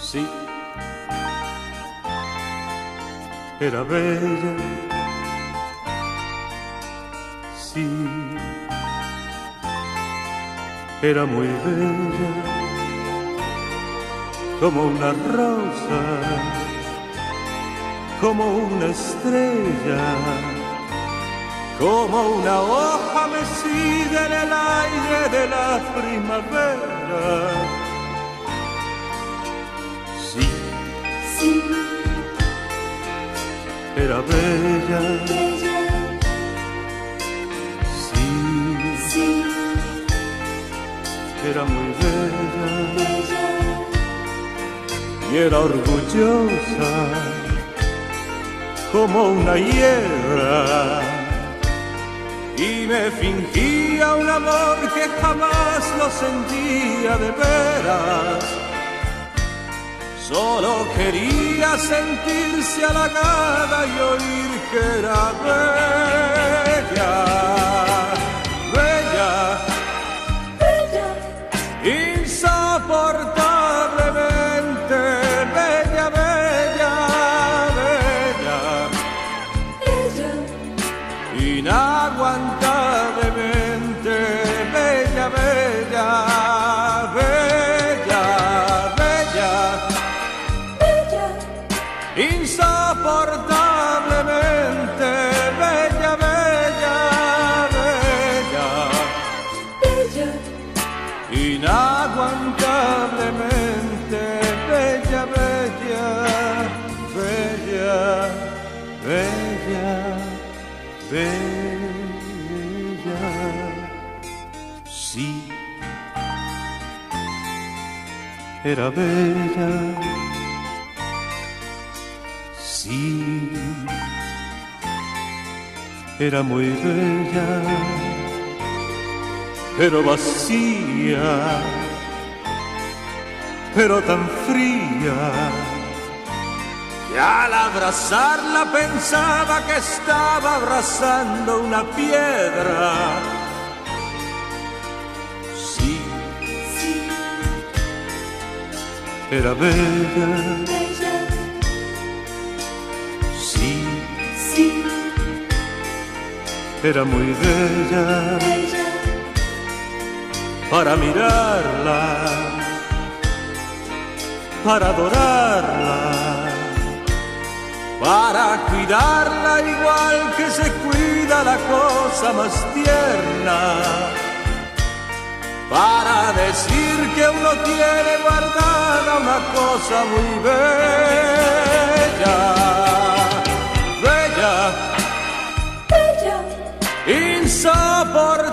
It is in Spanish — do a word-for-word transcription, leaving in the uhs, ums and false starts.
Sí, era bella, sí, era muy bella, como una rosa, como una estrella, como una hoja mecida en el aire de la primavera. Sí, Sí, era bella, bella, sí, sí, era muy bella bella, y era orgullosa como una hiedra y me fingía un amor que jamás lo sentía de veras. Solo quería sentirse halagada y oír que era bella, bella, bella, insoportablemente bella, bella, bella, bella, inaguantablemente bella, bella, bella, bella, bella, insoportablemente bella, bella, bella, bella, inaguantablemente bella, bella, bella, bella, bella. Sí, era bella. Sí, era muy bella, pero vacía, pero tan fría, que al abrazarla pensaba que estaba abrazando una piedra. Sí, sí, era bella, bella, sí, sí, era muy bella. bella, Para mirarla, para adorarla, para cuidarla igual que se cuida la cosa más tierna, para decir que uno tiene guardada una cosa muy bella, bella, bella, insoportable.